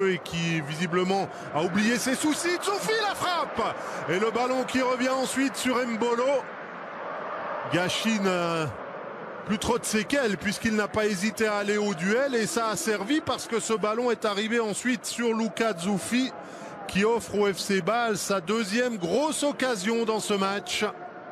et qui visiblement a oublié ses soucis. Zoufi la frappe et le ballon qui revient ensuite sur Mbolo. Gachine plus trop de séquelles puisqu'il n'a pas hésité à aller au duel et ça a servi parce que ce ballon est arrivé ensuite sur Luka Zoufi qui offre au FC Bâle sa deuxième grosse occasion dans ce match.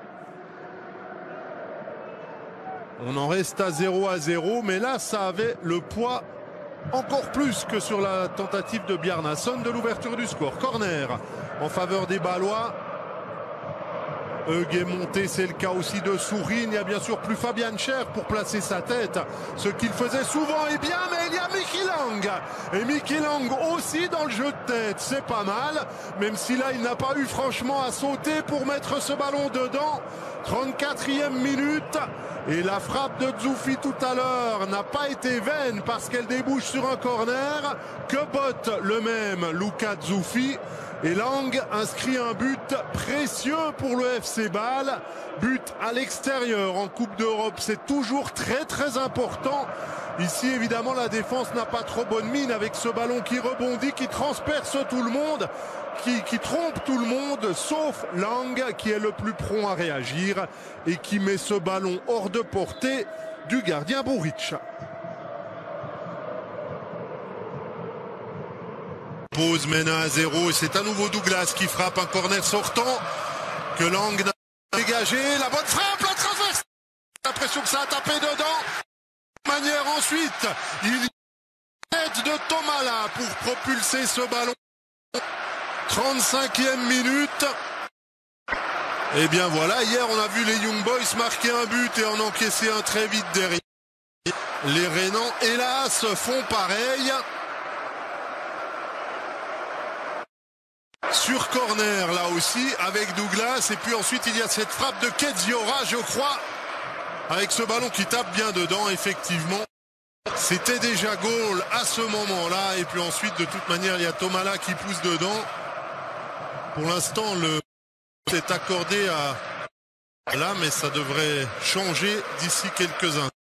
On en reste à 0-0, mais là ça avait le poids encore plus que sur la tentative de Bjarnason de l'ouverture du score. Corner en faveur des Bâlois. Hug est monté, c'est le cas aussi de Sourine. Il n'y a bien sûr plus Fabian Schär pour placer sa tête, ce qu'il faisait souvent et bien, mais il y a Mickey Lang. Et Mickey Lang aussi dans le jeu de tête, c'est pas mal, même si là il n'a pas eu franchement à sauter pour mettre ce ballon dedans. 34e minute et la frappe de Zoufi tout à l'heure n'a pas été vaine parce qu'elle débouche sur un corner que botte le même Luka Zoufi. Et Lang inscrit un but précieux pour le FC Bâle. But à l'extérieur en Coupe d'Europe, c'est toujours très important. Ici évidemment la défense n'a pas trop bonne mine avec ce ballon qui rebondit, qui transperce tout le monde, qui trompe tout le monde, sauf Lang qui est le plus prompt à réagir et qui met ce ballon hors de portée du gardien Buric. Pause maintenant à 0 et c'est à nouveau Douglas qui frappe un corner sortant que Lang n'a pas dégagé. La bonne frappe, la transverse. L'impression que ça a tapé dedans. Manière ensuite, il aide de Tomala pour propulser ce ballon. 35e minute. Et bien voilà, hier on a vu les Young Boys marquer un but et en encaisser un très vite derrière. Les Rhénans, hélas, font pareil. Sur corner là aussi avec Douglas et puis ensuite il y a cette frappe de Kedziora je crois avec ce ballon qui tape bien dedans. Effectivement c'était déjà goal à ce moment là et puis ensuite de toute manière il y a Tomala qui pousse dedans. Pour l'instant le est accordé à là mais ça devrait changer d'ici quelques instants.